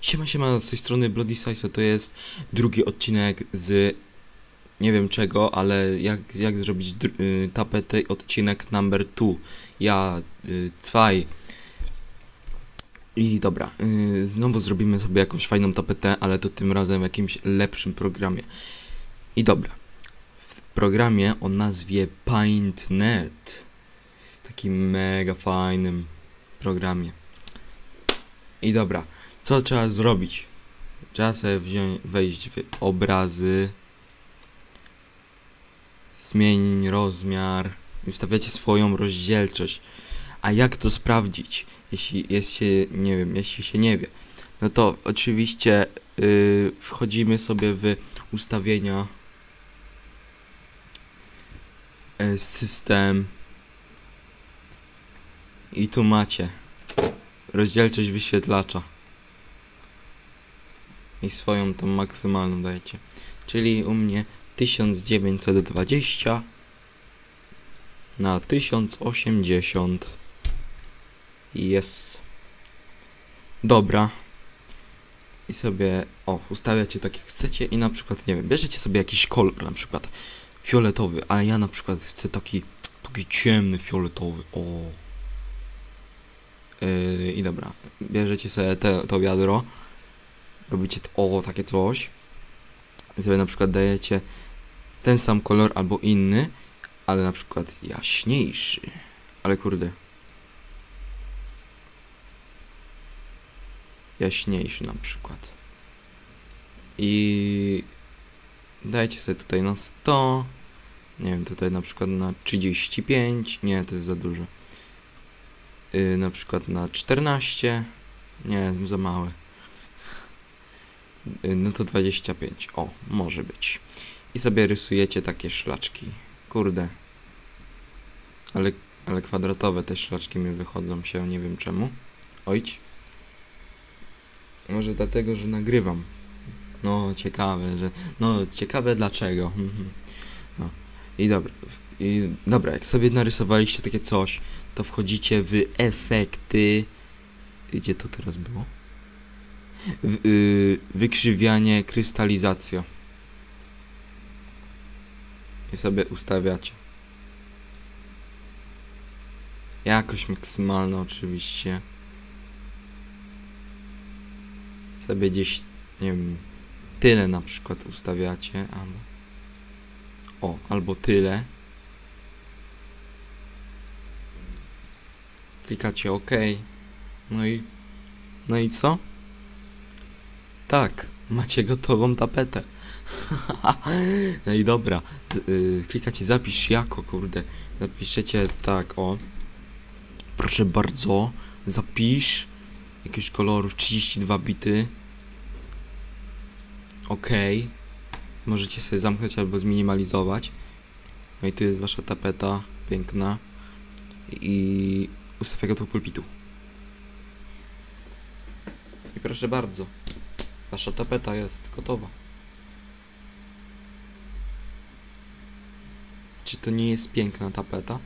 Siema, z tej strony Bloody Size, to jest drugi odcinek z nie wiem czego, ale jak zrobić tapetę, odcinek number 2. Ja, zwei. I dobra, znowu zrobimy sobie jakąś fajną tapetę, ale to tym razem w jakimś lepszym programie. I dobra, w programie o nazwie Paint.net, takim mega fajnym programie. I dobra, co trzeba zrobić? Trzeba sobie wejść w obrazy, zmień rozmiar i ustawiacie swoją rozdzielczość. A jak to sprawdzić, jeśli się nie wie? No to oczywiście wchodzimy sobie w ustawienia, system i tu macie rozdzielczość wyświetlacza i swoją tam maksymalną dajecie, czyli u mnie 1920 na 1080. Jest. Dobra. I sobie, ustawiacie tak jak chcecie i na przykład, nie wiem, bierzecie sobie jakiś kolor, na przykład fioletowy, ale ja na przykład chcę taki ciemny fioletowy, i dobra, bierzecie sobie to wiadro, robicie takie coś i sobie na przykład dajecie ten sam kolor albo inny, ale na przykład jaśniejszy, ale kurde, jaśniejszy na przykład i dajcie sobie tutaj na 100, nie wiem, tutaj na przykład na 35, nie, to jest za dużo, na przykład na 14, nie, za małe, no to 25, może być. I sobie rysujecie takie szlaczki, kurde, ale kwadratowe te szlaczki mi wychodzą się, nie wiem czemu. Ojć. Może dlatego, że nagrywam. No, ciekawe dlaczego. No. I dobra, jak sobie narysowaliście takie coś, to wchodzicie w efekty. Gdzie to teraz było? Wykrzywianie, krystalizacja. I sobie ustawiacie. Jakość maksymalna oczywiście. Sobie gdzieś, nie wiem, tyle na przykład ustawiacie, albo tyle. Klikacie OK. No i co? Tak, macie gotową tapetę. No i dobra, klikacie zapisz jako, kurde, zapiszecie tak, proszę bardzo, zapisz jakiegoś koloru 32 bity. OK. Możecie sobie zamknąć albo zminimalizować. No i tu jest wasza tapeta, piękna. I ustawię go do pulpitu. I proszę bardzo, wasza tapeta jest gotowa. Czy to nie jest piękna tapeta?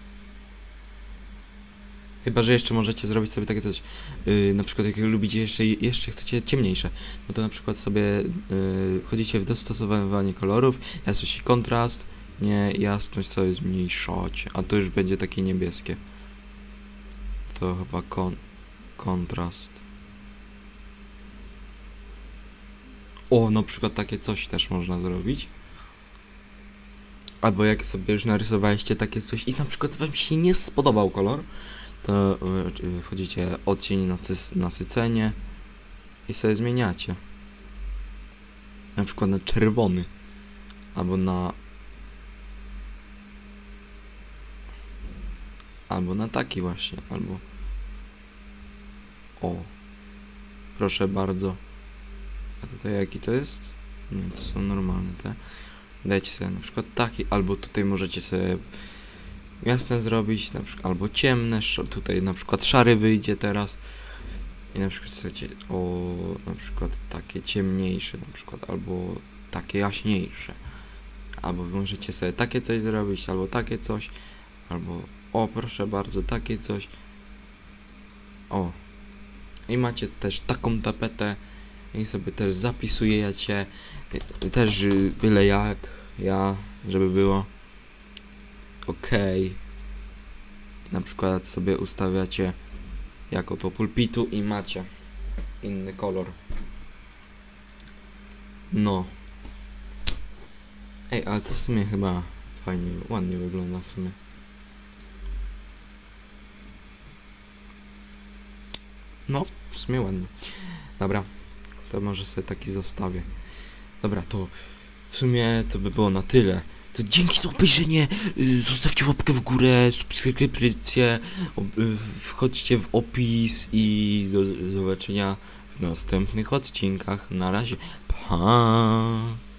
Chyba że jeszcze możecie zrobić sobie takie coś, na przykład jak lubicie jeszcze chcecie ciemniejsze, no to na przykład sobie wchodzicie w dostosowywanie kolorów, jasność i kontrast, nie, jasność sobie zmniejszacie, a to już będzie takie niebieskie. To chyba kontrast. Na przykład takie coś też można zrobić. Albo jak sobie już narysowaliście takie coś i na przykład wam się nie spodobał kolor, to wchodzicie odcień, nasycenie i sobie zmieniacie. Na przykład na czerwony. Albo na taki właśnie. Proszę bardzo. A tutaj jaki to jest? Nie, to są normalne te. Dajcie sobie na przykład taki, albo tutaj możecie sobie jasne zrobić, na przykład, albo ciemne, tutaj na przykład szary wyjdzie teraz. I na przykład chcecie, na przykład takie ciemniejsze, na przykład, albo takie jaśniejsze. Albo możecie sobie takie coś zrobić, albo takie coś, albo, proszę bardzo, takie coś. I macie też taką tapetę i sobie też zapisujecie też byle jak ja, żeby było okej. Na przykład sobie ustawiacie jako to pulpitu i macie inny kolor. No. Ej, ale to w sumie chyba fajnie, ładnie wygląda w sumie. No, w sumie ładnie. Dobra, to może sobie taki zostawię. Dobra, to w sumie to by było na tyle. To dzięki za obejrzenie, zostawcie łapkę w górę, subskrypcję, wchodźcie w opis i do zobaczenia w następnych odcinkach. Na razie, pa!